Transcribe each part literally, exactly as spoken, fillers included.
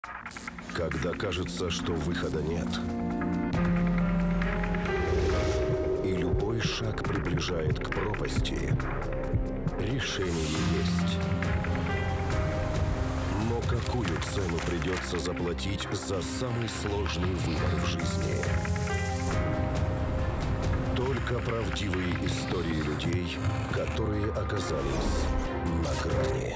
Когда кажется, что выхода нет, и любой шаг приближает к пропасти, решение есть. Но какую цену придется заплатить за самый сложный выбор в жизни? Только правдивые истории людей, которые оказались на грани.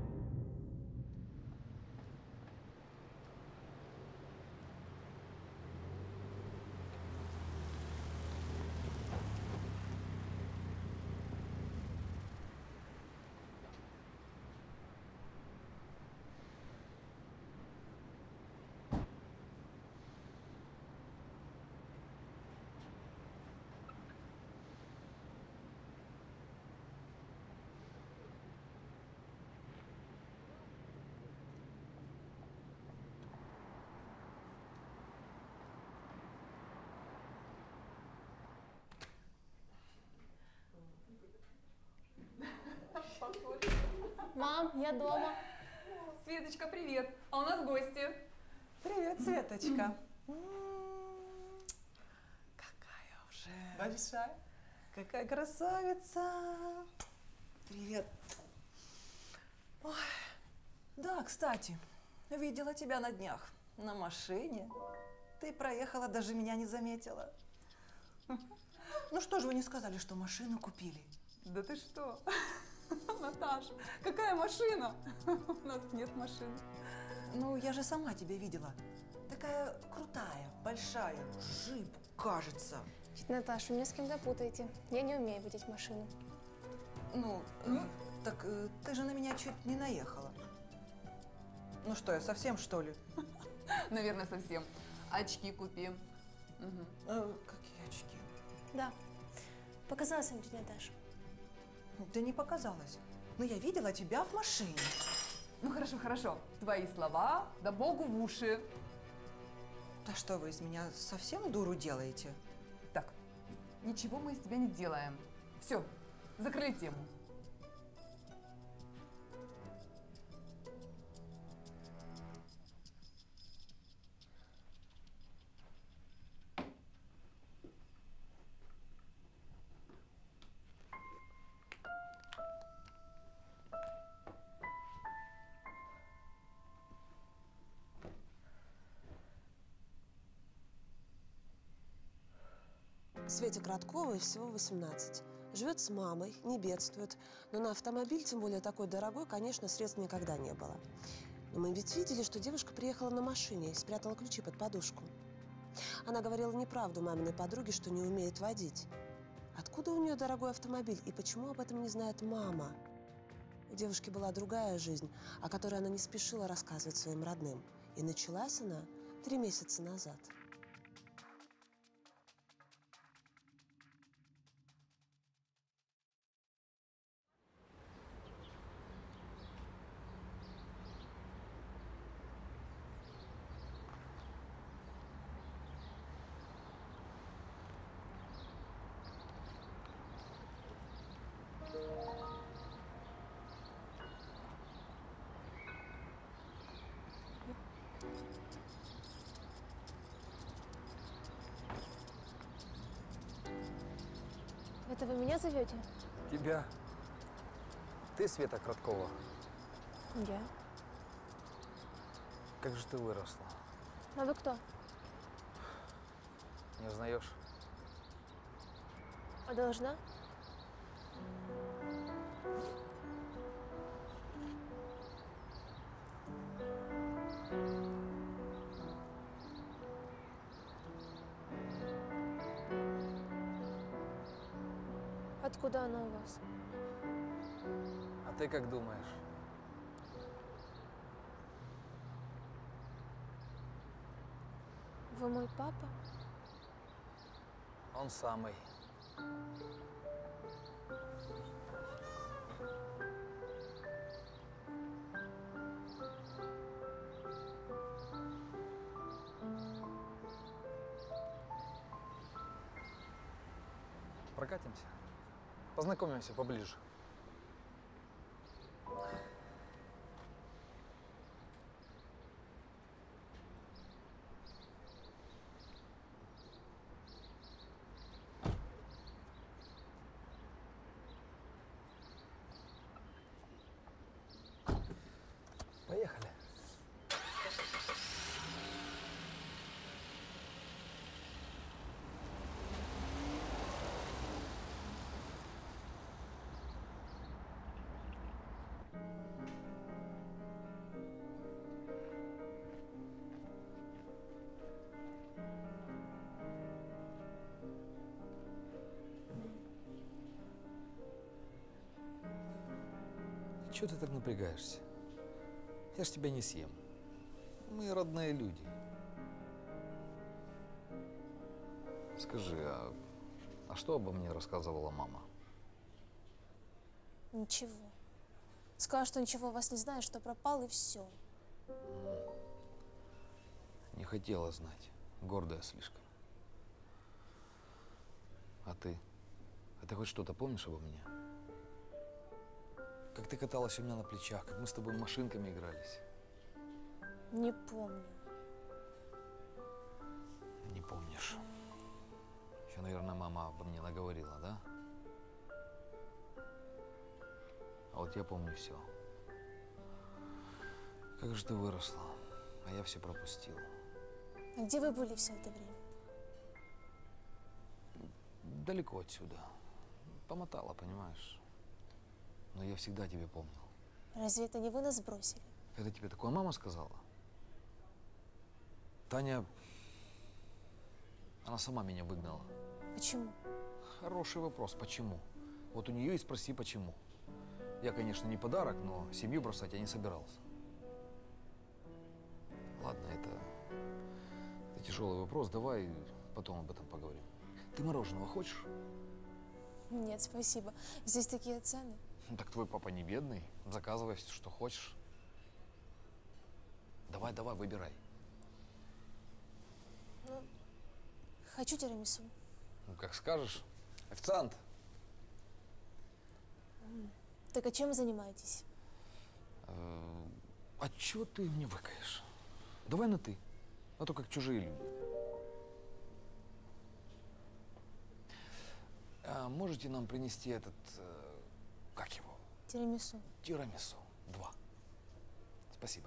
Мам, я дома. Светочка, привет. А у нас гости. Привет, Светочка. Какая уже большая. Какая красавица. Привет. Ой. Да, кстати, видела тебя на днях на машине. Ты проехала, даже меня не заметила. Ну что же вы не сказали, что машину купили? Да ты что? Наташ, какая машина? У нас нет машины. Ну, я же сама тебя видела. Такая крутая, большая, джип, кажется. Тетя Наташа, меня с кем-то путаете. Я не умею водить машину. Ну, э, так э, ты же на меня чуть не наехала. Ну что, я совсем, что ли? Наверное, совсем. Очки купи. Угу. Э, какие очки? Да. Показалось им, тетя Наташа. Да не показалось. Но я видела тебя в машине. Ну хорошо, хорошо. Твои слова, да богу в уши. Да что вы из меня совсем дуру делаете? Так, ничего мы из тебя не делаем. Все, закрыли тему. Свете Коротковой всего восемнадцать. Живет с мамой, не бедствует. Но на автомобиль, тем более такой дорогой, конечно, средств никогда не было. Но мы ведь видели, что девушка приехала на машине и спрятала ключи под подушку. Она говорила неправду маминой подруге, что не умеет водить. Откуда у нее дорогой автомобиль и почему об этом не знает мама? У девушки была другая жизнь, о которой она не спешила рассказывать своим родным. И началась она три месяца назад. Это вы меня зовете? Тебя? Ты Света Короткова? Я. Как же ты выросла? А вы кто? Не узнаешь? А должна? Откуда она у вас? А ты как думаешь? Вы мой папа? Он самый. Прокатимся? Познакомимся поближе. чего ты так напрягаешься? Я ж тебя не съем. Мы родные люди. Скажи, а, а что обо мне рассказывала мама? Ничего. Сказала, что ничего о вас не знает, что пропал, и все. Не хотела знать. Гордая слишком. А ты? А ты хоть что-то помнишь обо мне? Как ты каталась у меня на плечах, как мы с тобой машинками игрались? Не помню. Не помнишь. Еще, наверное, мама обо мне наговорила, да? А вот я помню все. Как же ты выросла, а я все пропустил. А где вы были все это время? Далеко отсюда. Помотала, понимаешь? Но я всегда тебя помнил. Разве это не вы нас бросили? Это тебе такое мама сказала? Таня, она сама меня выгнала. Почему? Хороший вопрос, почему? Вот у нее и спроси, почему. Я, конечно, не подарок, но семью бросать я не собирался. Ладно, это, это тяжелый вопрос, давай потом об этом поговорим. Ты мороженого хочешь? Нет, спасибо. Здесь такие цены. Ну, так твой папа не бедный, заказывай все, что хочешь. Давай, давай, выбирай. Ну, хочу тирамису. Ну, как скажешь. Официант. Так а чем вы занимаетесь? А чего ты мне выкаешь? Давай на ты, а то как чужие люди. А можете нам принести этот, э, как его? Тирамису. Тирамису. Два. Спасибо.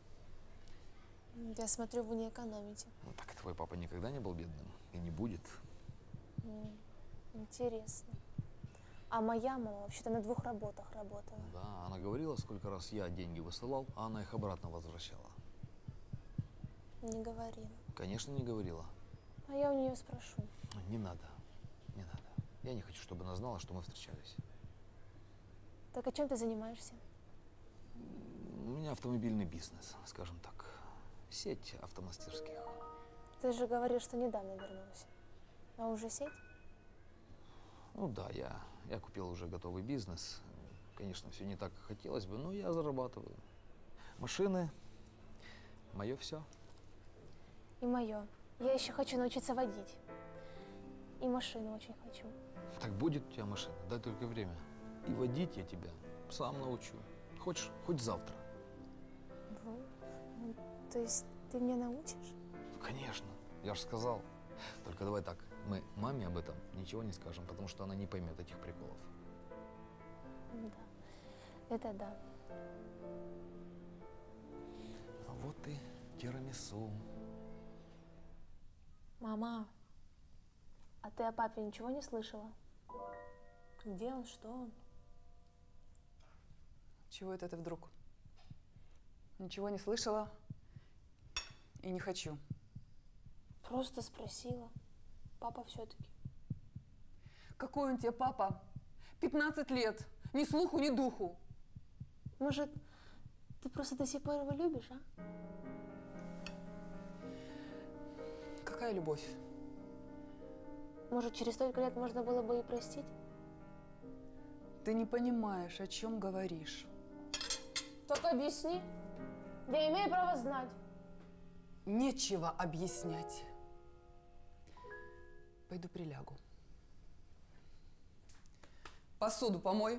Я смотрю, вы не экономите. Ну так твой папа никогда не был бедным и не будет. М, Интересно. А моя мама вообще-то на двух работах работала. Да, она говорила, сколько раз я деньги высылал, а она их обратно возвращала. Не говорила. Конечно, не говорила. А я у нее спрошу. Ну, не надо, не надо. Я не хочу, чтобы она знала, что мы встречались. Так а чем ты занимаешься? У меня автомобильный бизнес, скажем так. Сеть автомастерских. Ты же говорил, что недавно вернулся. А уже сеть? Ну да, я, я купил уже готовый бизнес. Конечно, все не так, как хотелось бы, но я зарабатываю. Машины, мое все. И мое. Я еще хочу научиться водить. И машину очень хочу. Так будет у тебя машина, дай только время. И водить я тебя сам научу. Хочешь, хоть завтра. Вы? Ну, то есть ты меня научишь? Конечно, я же сказал. Только давай так, мы маме об этом ничего не скажем, потому что она не поймет этих приколов. Да, это да. А вот и тирамису. Мама, а ты о папе ничего не слышала? Где он, что он? Чего это ты вдруг? Ничего не слышала и не хочу. Просто спросила. Папа все-таки. Какой он тебе папа? пятнадцать лет. Ни слуху, ни духу. Может, ты просто до сих пор его любишь, а? Какая любовь? Может, через столько лет можно было бы и простить? Ты не понимаешь, о чем говоришь. Только объясни. Я имею право знать. Нечего объяснять. Пойду прилягу. Посуду помой.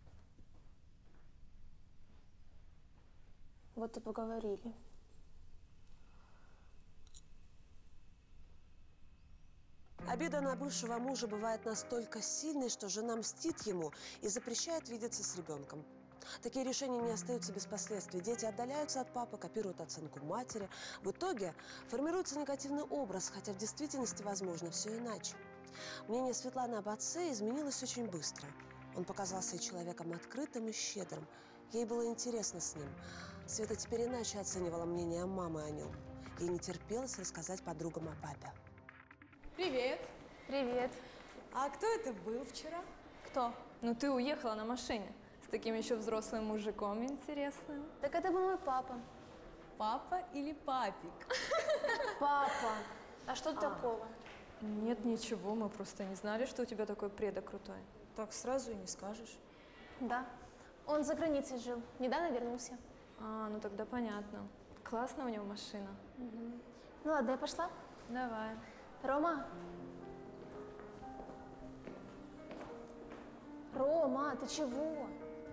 Вот и поговорили. Обида на бывшего мужа бывает настолько сильной, что жена мстит ему и запрещает видеться с ребенком. Такие решения не остаются без последствий. Дети отдаляются от папы, копируют оценку матери. В итоге формируется негативный образ, хотя в действительности, возможно, все иначе. Мнение Светланы об отце изменилось очень быстро. Он показался ей человеком открытым и щедрым. Ей было интересно с ним. Света теперь иначе оценивала мнение мамы о нем. Ей не терпелось рассказать подругам о папе. Привет. Привет. А кто это был вчера? Кто? Ну, ты уехала на машине. таким еще взрослым мужиком интересным. Так это был мой папа. Папа или папик? Папа. А что такого? Нет, ничего, мы просто не знали, что у тебя такой предок крутой. Так сразу и не скажешь. Да. Он за границей жил. Недавно вернулся. А, ну тогда понятно. Классная у него машина. Угу. Ну ладно, я пошла. Давай. Рома. Рома, ты чего?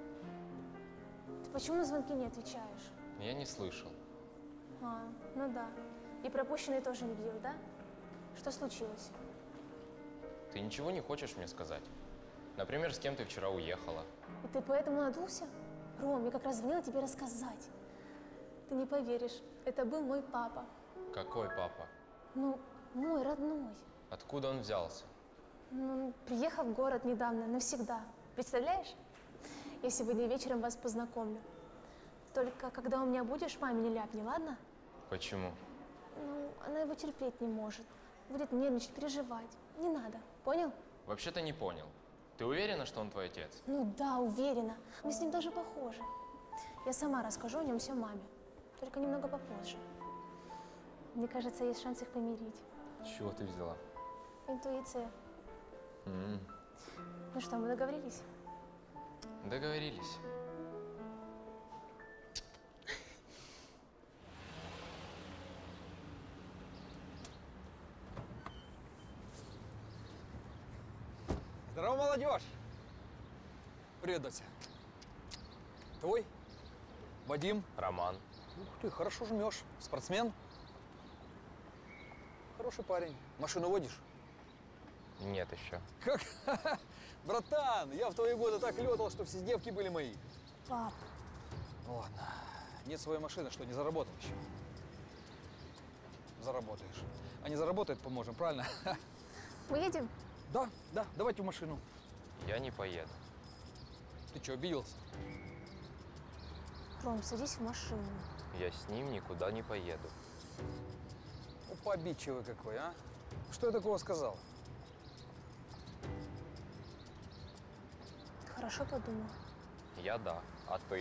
Ты почему на звонки не отвечаешь? Я не слышал. А, ну да. И пропущенные тоже не видел, да? Что случилось? Ты ничего не хочешь мне сказать? Например, с кем ты вчера уехала? И ты поэтому надулся? Ром, я как раз звонила тебе рассказать. Ты не поверишь, это был мой папа. Какой папа? Ну, мой родной. Откуда он взялся? Ну, приехал в город недавно, навсегда. Представляешь? Я сегодня вечером вас познакомлю. Только когда у меня будешь, маме не ляпни, ладно? Почему? Ну, она его терпеть не может. Будет нервничать, переживать. Не надо, понял? Вообще-то не понял. Ты уверена, что он твой отец? Ну да, уверена. Мы с ним даже похожи. Я сама расскажу о нем все маме. Только немного попозже. Мне кажется, есть шанс их помирить. С чего ты взяла? Интуиция. М-м. Ну что, мы договорились? Договорились. Здорово, молодежь! Привет, Дося. Твой? Вадим? Роман. Ух ты, хорошо жмешь. Спортсмен? Хороший парень. Машину водишь? Нет еще. Как? Братан, я в твои годы так летал, что все девки были мои. Пап. Ну ладно. Нет своей машины, что не заработал еще? Заработаешь. А не заработает, поможем, правильно? Мы едем? Да, да, давайте в машину. Я не поеду. Ты что, обиделся? Ром, садись в машину. Я с ним никуда не поеду. Ну, пообидчивый какой, а? Что я такого сказал? Ты хорошо подумал? Я да, а ты?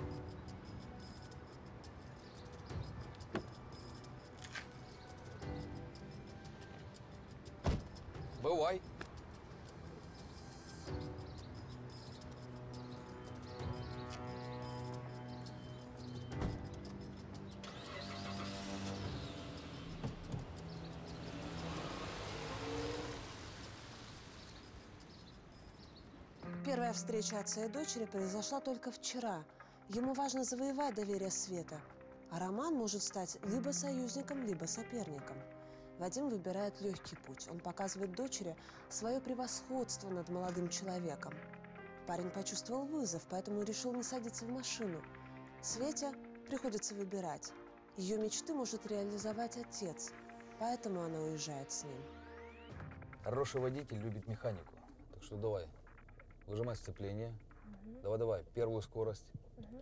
Бывай. Первая встреча отца и дочери произошла только вчера. Ему важно завоевать доверие Света. А Роман может стать либо союзником, либо соперником. Вадим выбирает легкий путь. Он показывает дочери свое превосходство над молодым человеком. Парень почувствовал вызов, поэтому решил не садиться в машину. Свете приходится выбирать. Ее мечты может реализовать отец, поэтому она уезжает с ним. Хороший водитель любит механику. Так что давай, выжимай сцепление. Угу. Давай-давай, первую скорость. Угу.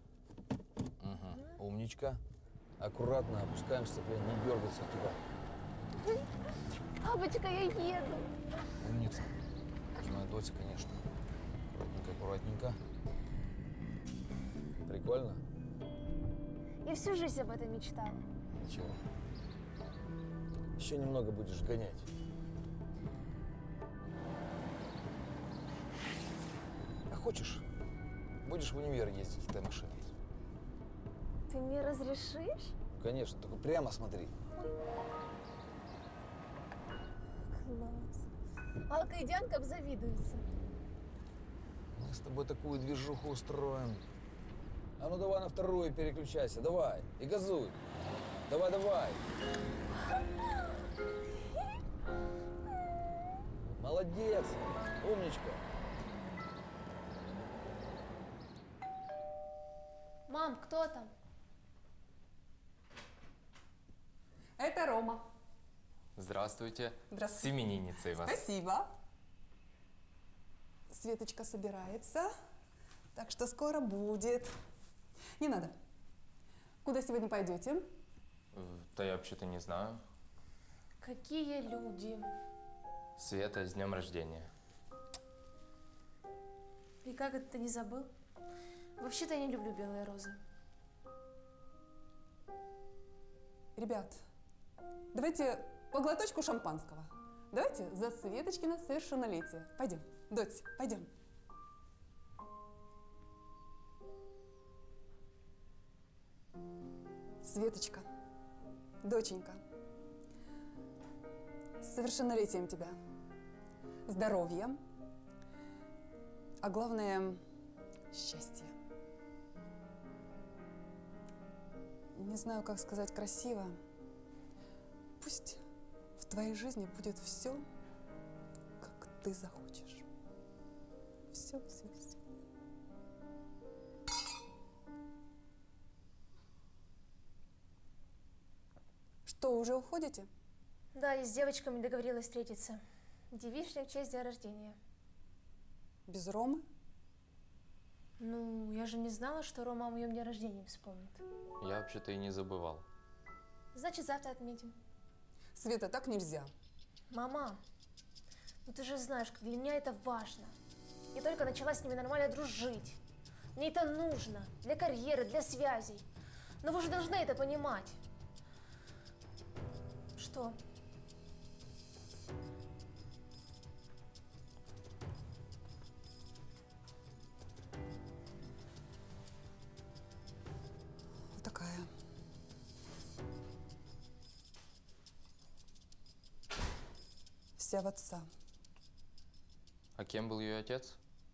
Угу. Умничка. Аккуратно опускаем сцепление, не дергайся туда. Папочка, я еду. Умница. Моя Дося, конечно. Аккуратненько, аккуратненько. Прикольно? Я всю жизнь об этом мечтала. Ничего. Еще немного будешь гонять. А хочешь, будешь в универ ездить этой машиной? Ты мне разрешишь? Конечно, только прямо смотри. Класс. Алка и Дианка обзавидуются. Мы с тобой такую движуху устроим. А ну давай на вторую переключайся, давай, и газуй. Давай, давай. Молодец, умничка. Мам, кто там? Это Рома. Здравствуйте. Здравствуйте. С именинницей вас. Спасибо. Светочка собирается, так что скоро будет. Не надо. Куда сегодня пойдете? Да я вообще-то не знаю. Какие люди? Света, с днем рождения. И как это ты не забыл? Вообще-то я не люблю белые розы. Ребят, давайте по глоточку шампанского. Давайте за Светочкино совершеннолетие. Пойдем, дочь, пойдем. Светочка, доченька, с совершеннолетием тебя. Здоровья, а главное – счастье. Не знаю, как сказать красиво. Пусть в твоей жизни будет все, как ты захочешь. Все, все, все. Что, уже уходите? Да, я с девочками договорилась встретиться. Девичник в честь дня рождения. Без Ромы? Ну, я же не знала, что Рома о моем дне рождения вспомнит. Я вообще-то и не забывал. Значит, завтра отметим. Света, так нельзя. Мама, ну ты же знаешь, как для меня это важно. Я только начала с ними нормально дружить. Мне это нужно для карьеры, для связей. Но вы же должны это понимать. Что? Вот такая. Вся в отца. А кем был ее отец?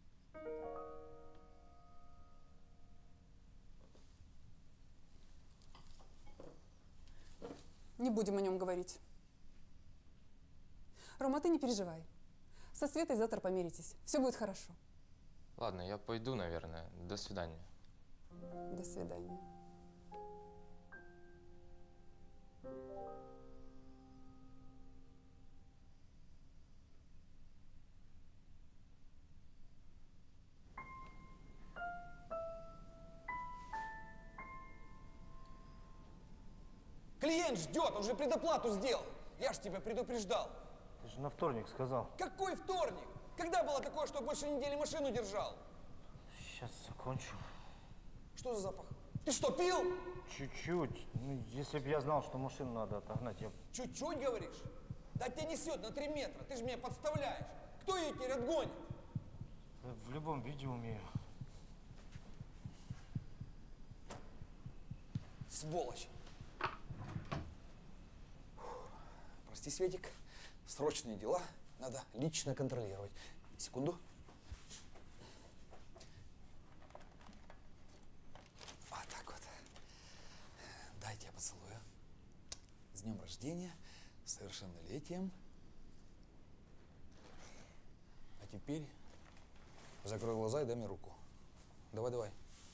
Не будем о нем говорить. Рома, ты не переживай. Со Светой завтра помиритесь. Все будет хорошо. Ладно, я пойду, наверное. До свидания. До свидания. Клиент ждет, он же предоплату сделал. Я ж тебя предупреждал. Ты же на вторник сказал. Какой вторник? Когда было такое, что я больше недели машину держал? Сейчас закончу. Что за запах? Ты что, пил? Чуть-чуть. Ну, если бы я знал, что машину надо отогнать, я... Чуть-чуть, говоришь? Да тебя несет на три метра, ты же меня подставляешь. Кто ее теперь отгонит? В любом виде умею. Сволочь. Прости, Светик, срочные дела надо лично контролировать. Секунду. Вот так вот. Дайте я поцелую. С днем рождения, с совершеннолетием. А теперь закрой глаза и дай мне руку. Давай, давай.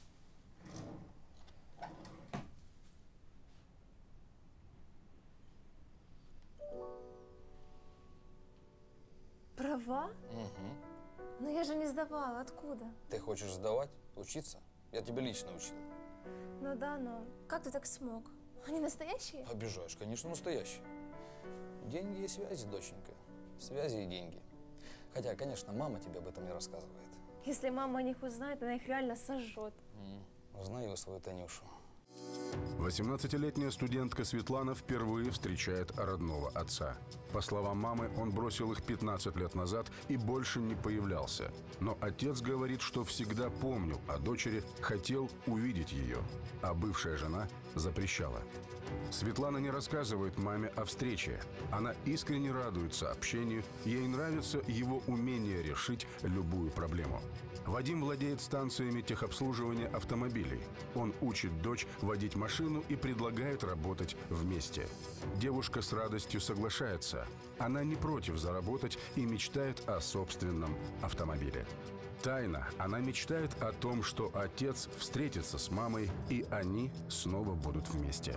Права? Угу. Но я же не сдавала. Откуда? Ты хочешь сдавать? Учиться? Я тебя лично учил. Ну да, но как ты так смог? Они настоящие? Обижаешь, конечно, настоящие. Деньги и связи, доченька. Связи и деньги. Хотя, конечно, мама тебе об этом не рассказывает. Если мама о них узнает, она их реально сожжет. Mm. Узнаю свою Танюшу. восемнадцатилетняя студентка Светлана впервые встречает родного отца. По словам мамы, он бросил их пятнадцать лет назад и больше не появлялся. Но отец говорит, что всегда помнил о дочери, хотел увидеть ее, а бывшая жена запрещала. Светлана не рассказывает маме о встрече. Она искренне радуется общению, ей нравится его умение решить любую проблему. Вадим владеет станциями техобслуживания автомобилей. Он учит дочь водить машину и предлагает работать вместе. Девушка с радостью соглашается. Она не против заработать и мечтает о собственном автомобиле. Тайно она мечтает о том, что отец встретится с мамой, и они снова будут вместе.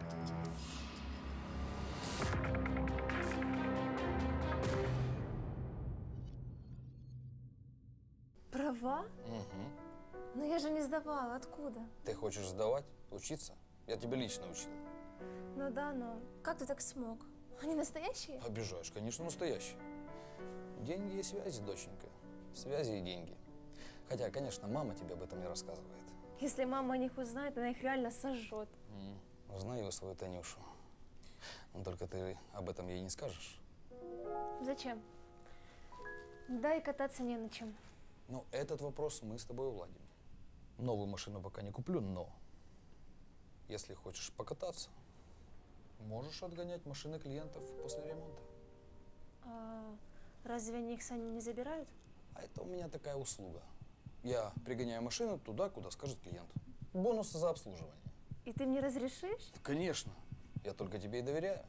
Права? Угу. Но я же не сдавала. Откуда? Ты хочешь сдавать? Учиться? Я тебя лично учил. Ну да, но как ты так смог? Они настоящие? Обижаешь, конечно, настоящие. Деньги и связи, доченька. Связи и деньги. Хотя, конечно, мама тебе об этом не рассказывает. Если мама о них узнает, она их реально сожжет. М, Узнаю свою Танюшу. Но только ты об этом ей не скажешь. Зачем? Да и кататься не на чем. Ну, этот вопрос мы с тобой уладим. Новую машину пока не куплю, но если хочешь покататься, можешь отгонять машины клиентов после ремонта. А разве они их сами не забирают? А это у меня такая услуга. Я пригоняю машину туда, куда скажет клиент. Бонус за обслуживание. И ты мне разрешишь? Да, конечно. Я только тебе и доверяю.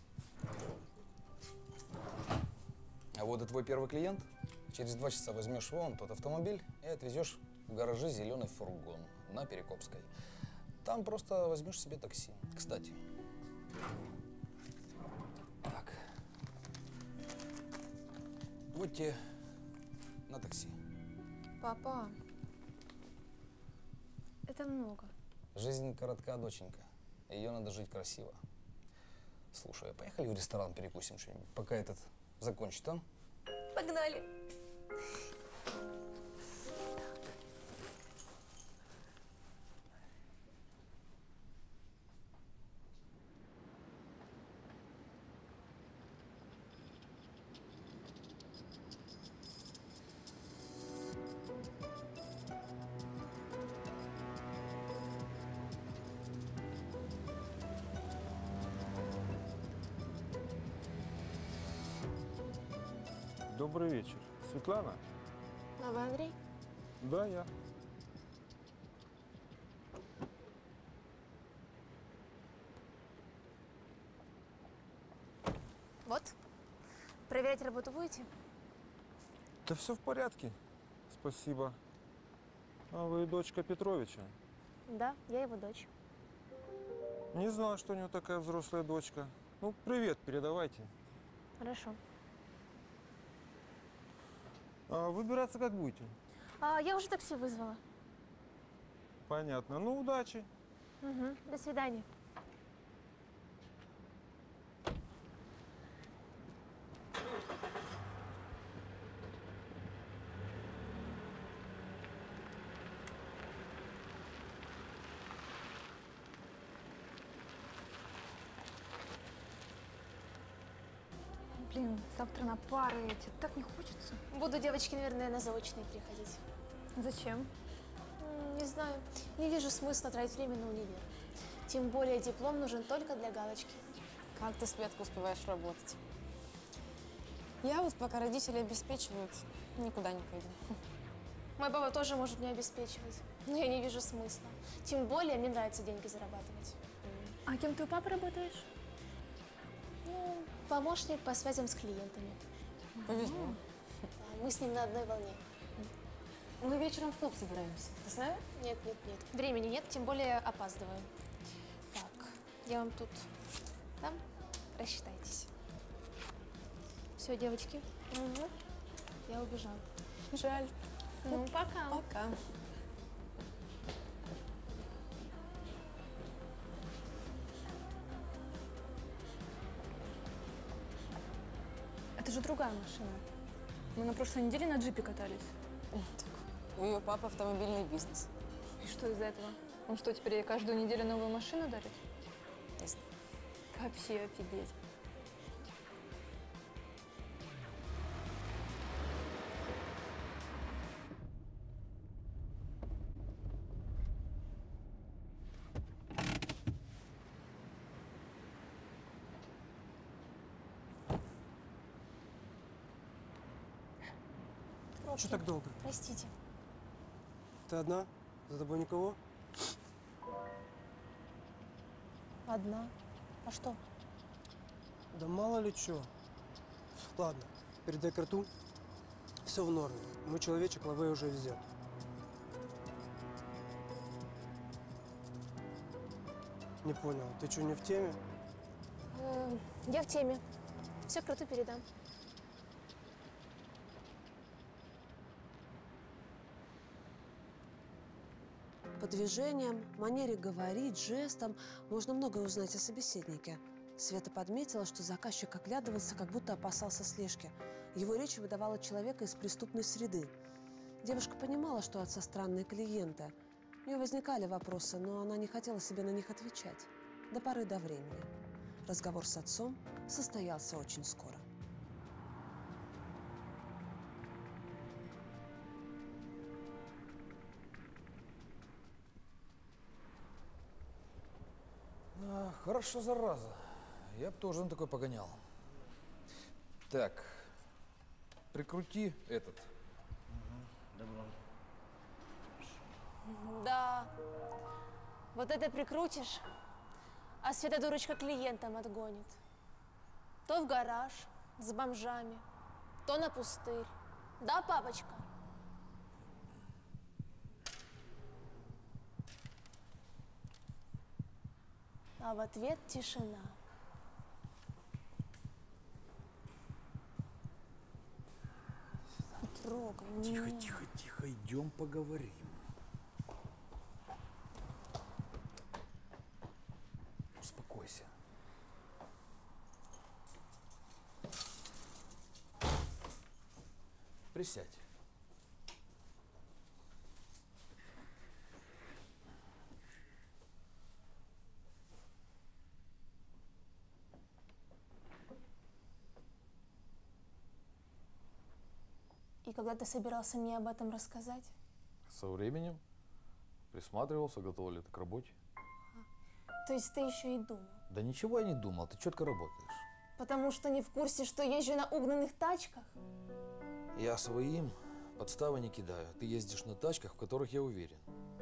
А вот и твой первый клиент. Через два часа возьмешь вон тот автомобиль и отвезешь в гаражи зеленый фургон на Перекопской. Там просто возьмешь себе такси. Кстати. Так. Вот тебе на такси. Папа, это много. Жизнь коротка, доченька. Ее надо жить красиво. Слушай, а поехали в ресторан перекусим что-нибудь, пока этот закончит, а? Погнали. Добрый вечер. Светлана? А вы Андрей? Да, я. Вот. Проверять работу будете? Да все в порядке. Спасибо. А вы дочка Петровича? Да, я его дочь. Не знаю, что у него такая взрослая дочка. Ну, привет передавайте. Хорошо. А выбираться как будете? А, я уже такси вызвала. Понятно. Ну, удачи. Угу. До свидания. Блин, завтра на пары эти. Так не хочется. Буду, девочки, наверное, на заочные приходить. Зачем? М, Не знаю. Не вижу смысла тратить время на универ. Тем более диплом нужен только для галочки. Как ты, Светка, успеваешь работать? Я вот пока родители обеспечивают, никуда не пойду. Мой папа тоже может меня обеспечивать, но я не вижу смысла. Тем более мне нравится деньги зарабатывать. А кем ты у папы работаешь? Ну, помощник по связям с клиентами. Повезло. Да, мы с ним на одной волне. Мы вечером в клуб собираемся. Ты с нами? Нет, нет, нет. Времени нет, тем более опаздываю. Так, я вам тут дам, рассчитайтесь. Все, девочки. Угу. Я убежала. Жаль. Ну, пока. Пока. Это же другая машина. Мы на прошлой неделе на джипе катались. У ее папы автомобильный бизнес. И что из этого? Он что, теперь ей каждую неделю новую машину дарит? Ясно. Вообще офигеть. Что так долго? Простите. Ты одна? За тобой никого? Одна. А что? Да мало ли что. Ладно, передай карту. Все в норме. Мой человечек лавей уже везет. Не понял, ты что, не в теме? Э, я в теме. Все карту передам. По движениям, манере говорить, жестам можно многое узнать о собеседнике. Света подметила, что заказчик оглядывался, как будто опасался слежки. Его речь выдавала человека из преступной среды. Девушка понимала, что у отца странные клиенты. У нее возникали вопросы, но она не хотела себе на них отвечать. До поры до времени. Разговор с отцом состоялся очень скоро. А, хорошо, зараза. Я бы тоже на такой погонял. Так, прикрути этот. Добро. Да. Вот это прикрутишь, а Света дурочка клиентам отгонит. То в гараж с бомжами, то на пустырь. Да, папочка? А в ответ тишина. Трогай Тихо, меня. тихо, тихо, идем поговорим. Успокойся. Присядь. И когда ты собирался мне об этом рассказать? Со временем присматривался, готова ли ты к работе. То есть ты еще и думал? Да ничего я не думал, ты четко работаешь. Потому что не в курсе, что езжу на угнанных тачках? Я своим подставы не кидаю. Ты ездишь на тачках, в которых я уверен.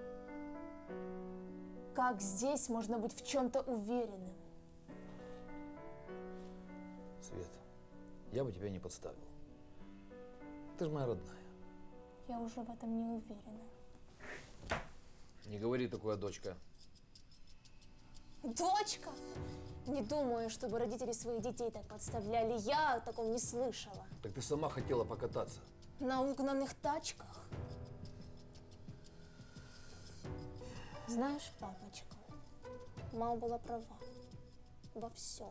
Как здесь можно быть в чем-то уверенным? Свет, я бы тебя не подставил. Ты же моя родная. Я уже в этом не уверена. Не говори такое, дочка. Дочка? Не думаю, чтобы родители своих детей так подставляли. Я о таком не слышала. Так ты сама хотела покататься. На угнанных тачках? Знаешь, папочка, мама была права. Во всем.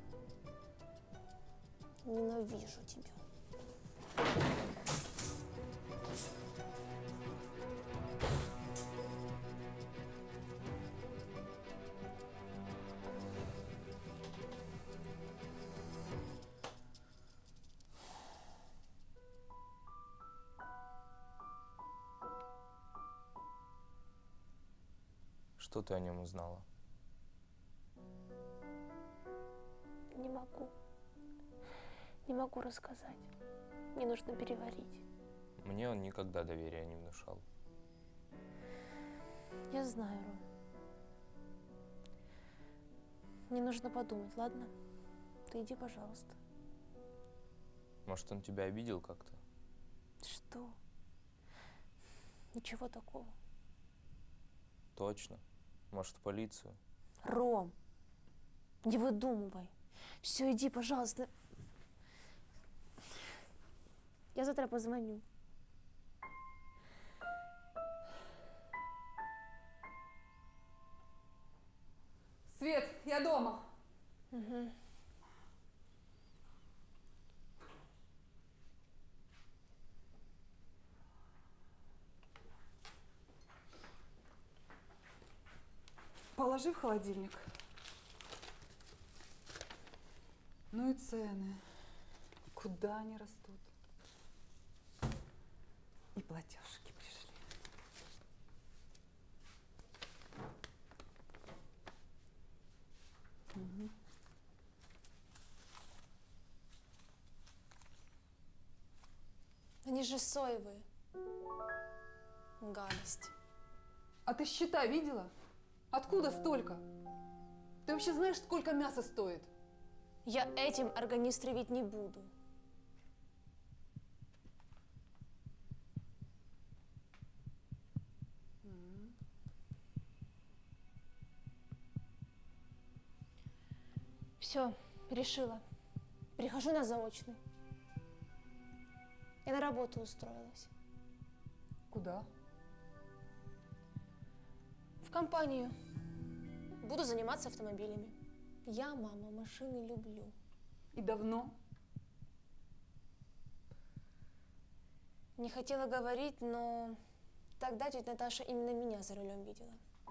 Ненавижу тебя. Что ты о нем узнала? Не могу. Не могу рассказать. Мне нужно переварить. Мне он никогда доверия не внушал. Я знаю, Ром. Мне нужно подумать, ладно? Ты иди, пожалуйста. Может, он тебя обидел как-то? Что? Ничего такого. Точно. Может, в полицию? Ром, не выдумывай. Все, иди, пожалуйста. Я завтра позвоню. Свет, я дома. Угу. Положи в холодильник. Ну и цены. Куда они растут? И платежки пришли. Угу. Они же соевые. Гадость. А ты счета видела? Откуда столько? Ты вообще знаешь, сколько мяса стоит? Я этим организм травить не буду. Все, решила. Прихожу на заочный. Я на работу устроилась. Куда? В компанию. Буду заниматься автомобилями. Я, мама, машины люблю. И давно? Не хотела говорить, но тогда тетя Наташа именно меня за рулем видела.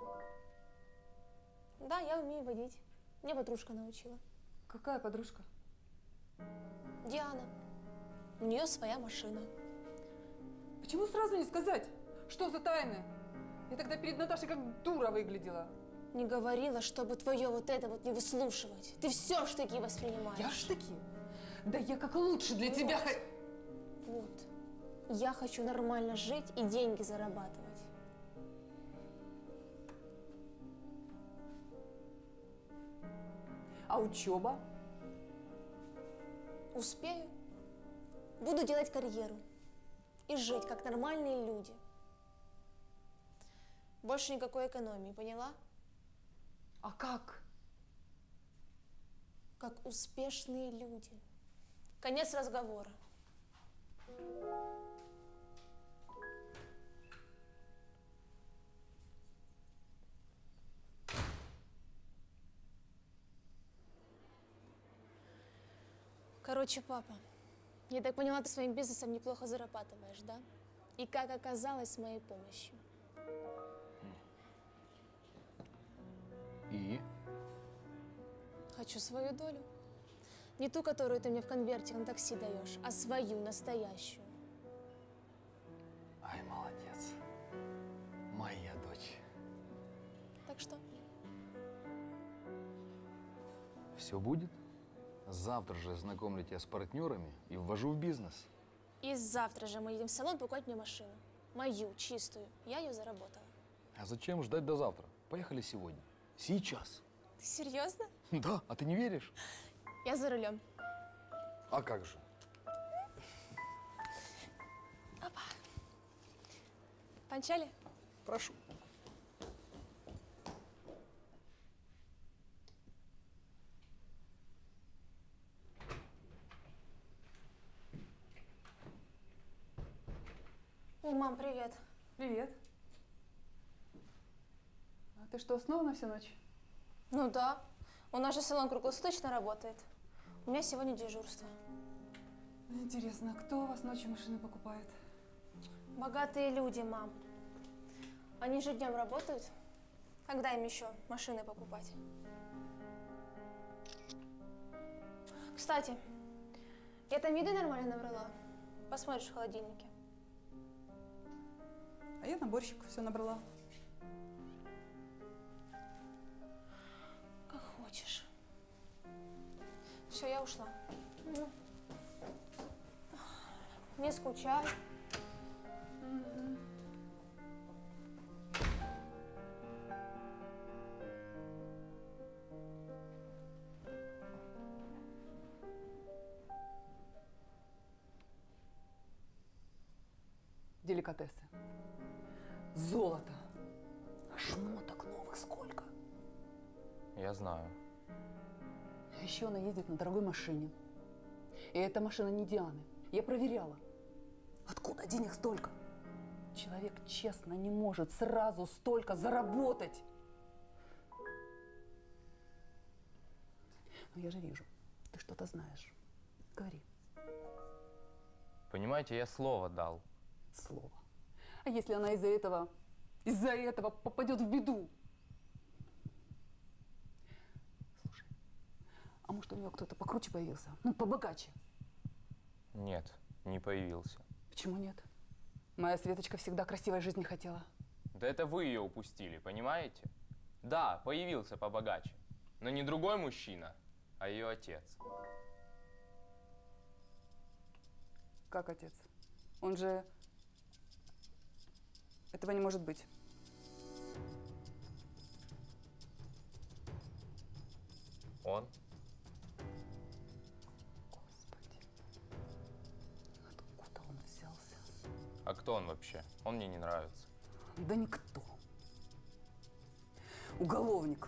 Да, я умею водить. Меня подружка научила. Какая подружка? Диана. У нее своя машина. Почему сразу не сказать? Что за тайны? Я тогда перед Наташей как дура выглядела. Не говорила, чтобы твое вот это вот не выслушивать. Ты все штыки воспринимаешь. Я штыки? Да я как лучше для вот. тебя. Вот. Я хочу нормально жить и деньги зарабатывать. А учеба? Успею. Буду делать карьеру. И жить, как нормальные люди. Больше никакой экономии, поняла? А как? Как успешные люди. Конец разговора. Короче, папа, я так поняла, ты своим бизнесом неплохо зарабатываешь, да? И как оказалось, с моей помощью. И? Хочу свою долю. Не ту, которую ты мне в конверте на такси даешь, а свою, настоящую. Ай, молодец. Моя дочь. Так что? Все будет? Завтра же знакомлю тебя с партнерами и ввожу в бизнес. И завтра же мы едем в салон покупать мне машину. Мою, чистую. Я ее заработала. А зачем ждать до завтра? Поехали сегодня. Сейчас. Ты серьезно? Да, а ты не веришь? Я за рулем. А как же? Опа. Помчали? Прошу. О, мам, привет. Привет. А ты что, снова на всю ночь? Ну да. У нас же салон круглосуточно работает. У меня сегодня дежурство. Интересно, кто у вас ночью машины покупает? Богатые люди, мам. Они же днем работают. Когда им еще машины покупать? Кстати, я там еды нормально набрала. Посмотришь в холодильнике. А я наборщик все набрала. Как хочешь. Все, я ушла. Ну. Не скучай. Угу. Деликатесы. Золото. А шмоток новых сколько? Я знаю. А еще она ездит на дорогой машине. И эта машина не Дианы. Я проверяла. Откуда денег столько? Человек честно не может сразу столько заработать. Но я же вижу, ты что-то знаешь. Говори. Понимаете, я слово дал. Слово. А если она из-за этого, из-за этого попадет в беду? Слушай, а может у нее кто-то покруче появился? Ну, побогаче? Нет, не появился. Почему нет? Моя Светочка всегда красивой жизни хотела. Да это вы ее упустили, понимаете? Да, появился побогаче, но не другой мужчина, а ее отец. Как отец? Он же... Этого не может быть. Он? Господи. Откуда он взялся? А кто он вообще? Он мне не нравится. Да никто. Уголовник.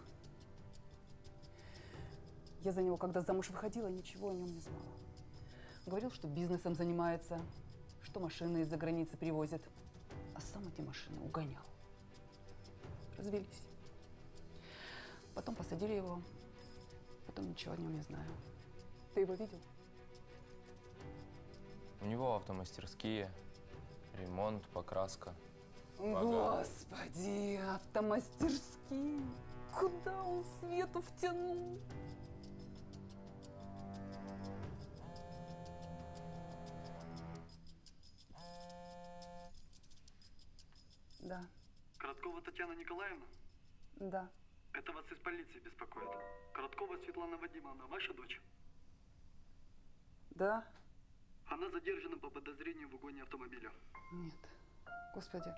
Я за него, когда замуж выходила, ничего о нем не знала. Говорил, что бизнесом занимается, что машины из-за границы привозит. А сам эти машины угонял. Развелись. Потом посадили его. Потом ничего о нем не знаю. Ты его видел? У него автомастерские. Ремонт, покраска. Господи, автомастерские. Куда он Свету втянул? Да. Короткова Татьяна Николаевна? Да. Это вас из полиции беспокоит. Короткова Светлана Вадимовна, ваша дочь? Да. Она задержана по подозрению в угоне автомобиля. Нет. Господи.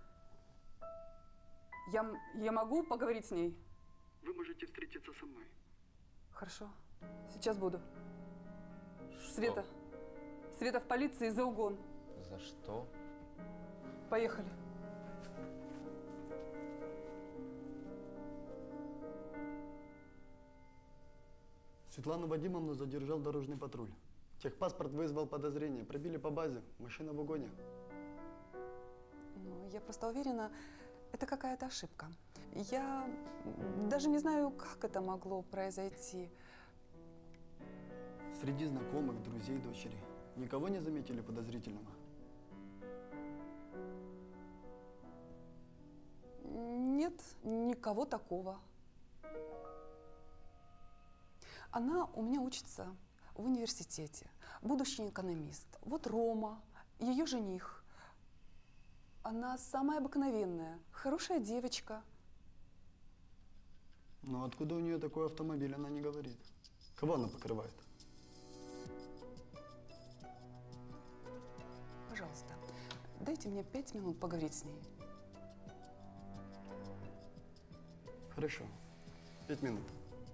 Я, я могу поговорить с ней? Вы можете встретиться со мной. Хорошо. Сейчас буду. Что? Света. Света в полиции за угон. За что? Поехали. Светлану Вадимовну задержал дорожный патруль. Техпаспорт вызвал подозрение. Пробили по базе. Машина в угоне. Ну, я просто уверена, это какая-то ошибка. Я даже не знаю, как это могло произойти. Среди знакомых, друзей дочери. Никого не заметили подозрительного? Нет, никого такого. Она у меня учится в университете, будущий экономист. Вот Рома, ее жених. Она самая обыкновенная, хорошая девочка. Но откуда у нее такой автомобиль, она не говорит. Кого она покрывает? Пожалуйста, дайте мне пять минут поговорить с ней. Хорошо. Пять минут.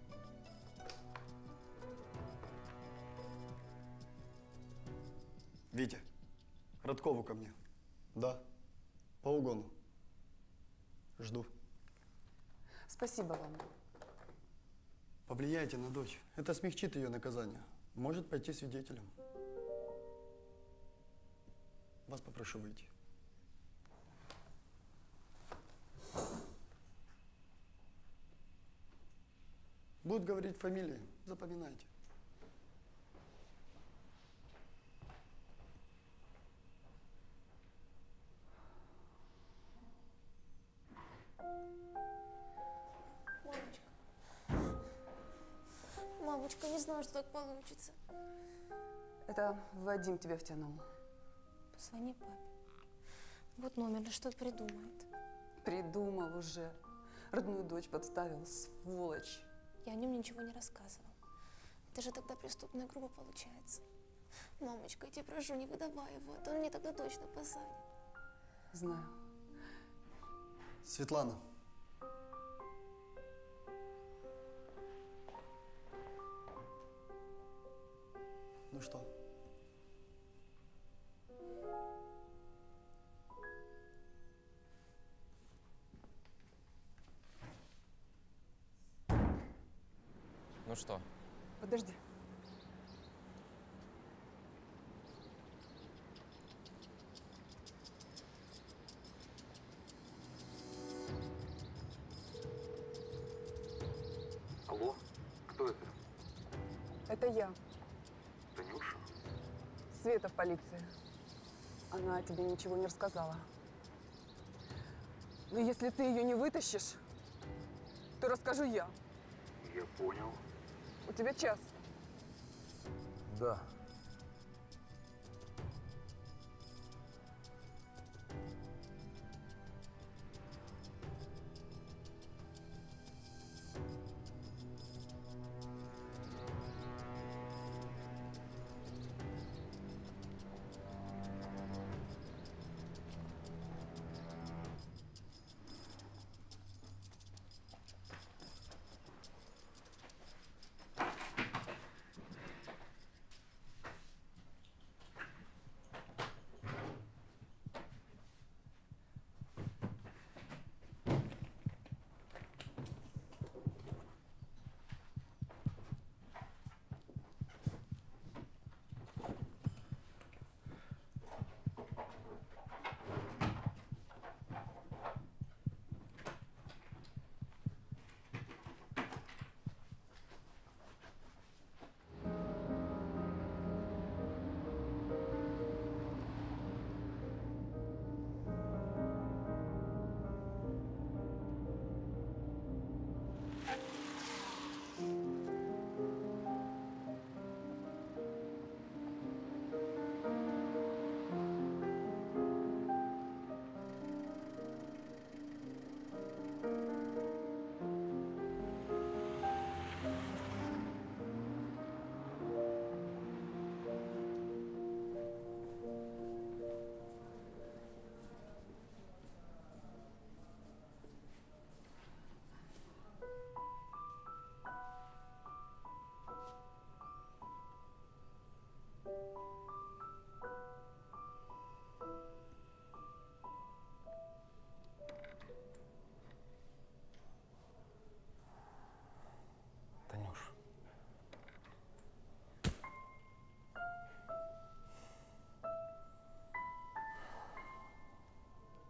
Витя, Родкову ко мне. Да, по угону. Жду. Спасибо вам. Повлияйте на дочь. Это смягчит ее наказание. Может пойти свидетелем. Вас попрошу выйти. Будут говорить фамилии, запоминайте. Мамочка. Мамочка, не знала, что так получится. Это Вадим тебя втянул. Позвони папе. Вот номер, да что придумает. Придумал уже. Родную дочь подставил, сволочь. Я о нем ничего не рассказывал. Это же тогда преступная группа получается. Мамочка, я тебя прошу, не выдавай его, а то он мне тогда точно посадит. Знаю. Светлана. Ну что? Ну что? Подожди. Алло, кто это? Это я, Танюша? Света в полиции. Она тебе ничего не рассказала. Но если ты ее не вытащишь, то расскажу я. Я понял. У тебя час. Да.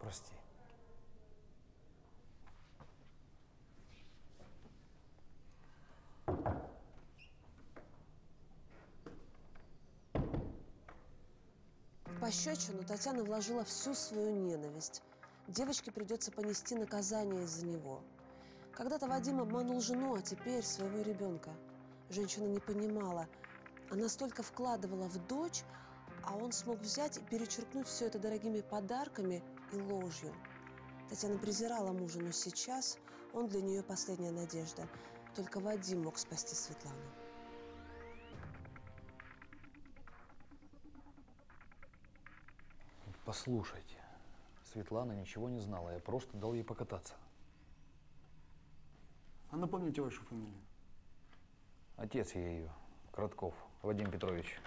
прости. В пощечину Татьяна вложила всю свою ненависть. Девочке придется понести наказание из-за него. Когда-то Вадим обманул жену, а теперь своего ребенка. Женщина не понимала. Она столько вкладывала в дочь, а он смог взять и перечеркнуть все это дорогими подарками и ложью. Татьяна презирала мужа, но сейчас он для нее последняя надежда. Только Вадим мог спасти Светлану. Послушайте, Светлана ничего не знала, я просто дал ей покататься. А напомните вашу фамилию. Отец я ее, Кратков Вадим Петрович.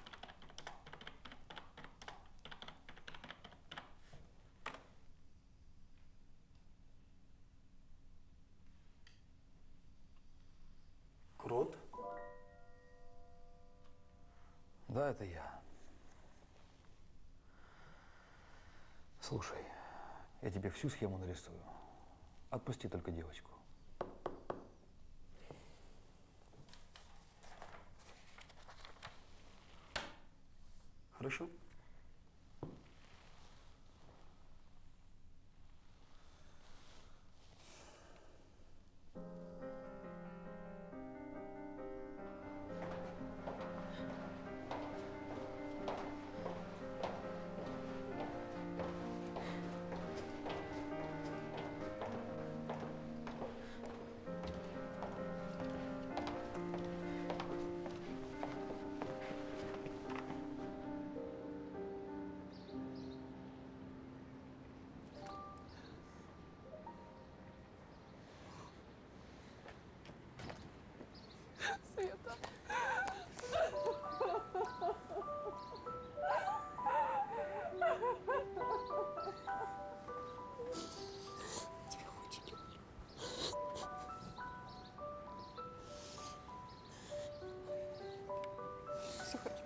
Крот? Да, это я. Слушай, я тебе всю схему нарисую. Отпусти только девочку. Хорошо. Света. Тебе очень люблю. Все хочу.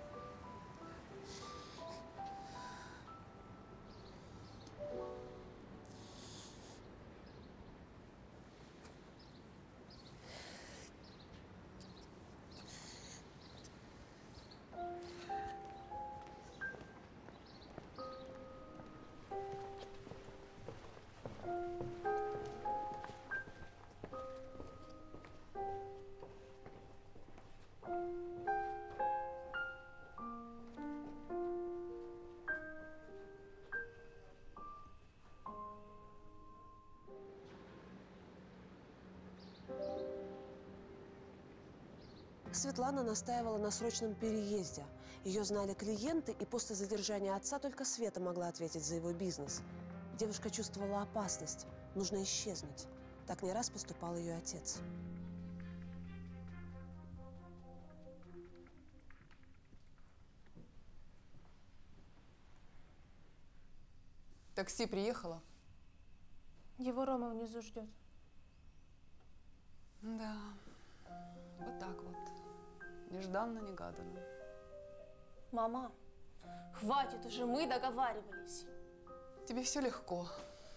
Светлана настаивала на срочном переезде. Ее знали клиенты, и после задержания отца только Света могла ответить за его бизнес. Девушка чувствовала опасность. Нужно исчезнуть. Так не раз поступал ее отец. Такси приехало? Его Рома внизу ждет. Да, вот так вот. Нежданно-негаданно. Мама, хватит уже, мы договаривались. Тебе все легко.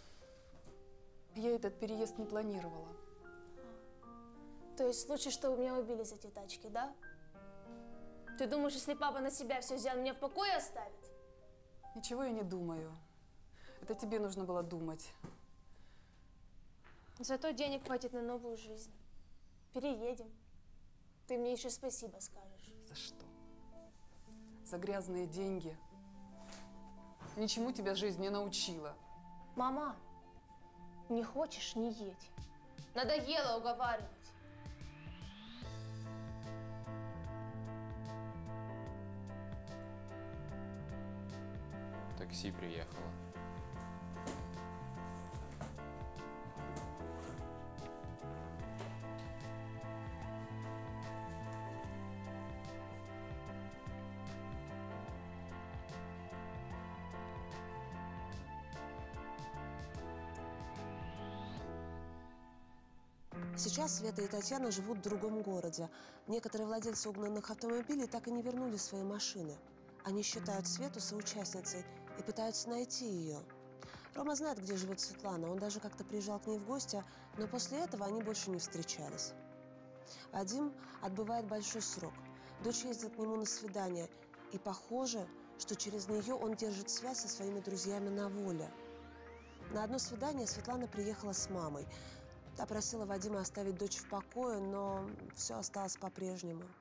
Я этот переезд не планировала. То есть в случае, что вы меня убили за эти тачки, да? Ты думаешь, если папа на себя все взял, меня в покое оставит? Ничего я не думаю. Это тебе нужно было думать. Зато денег хватит на новую жизнь. Переедем. Ты мне еще спасибо скажешь. За что? За грязные деньги. Ничему тебя жизнь не научила. Мама, не хочешь – не едь. Надоело уговаривать. Такси приехало. Сейчас Света и Татьяна живут в другом городе. Некоторые владельцы угнанных автомобилей так и не вернули свои машины. Они считают Свету соучастницей и пытаются найти ее. Рома знает, где живет Светлана. Он даже как-то приезжал к ней в гости, но после этого они больше не встречались. Вадим отбывает большой срок. Дочь ездит к нему на свидание. И похоже, что через нее он держит связь со своими друзьями на воле. На одно свидание Светлана приехала с мамой. Та просила Вадима оставить дочь в покое, но все осталось по-прежнему.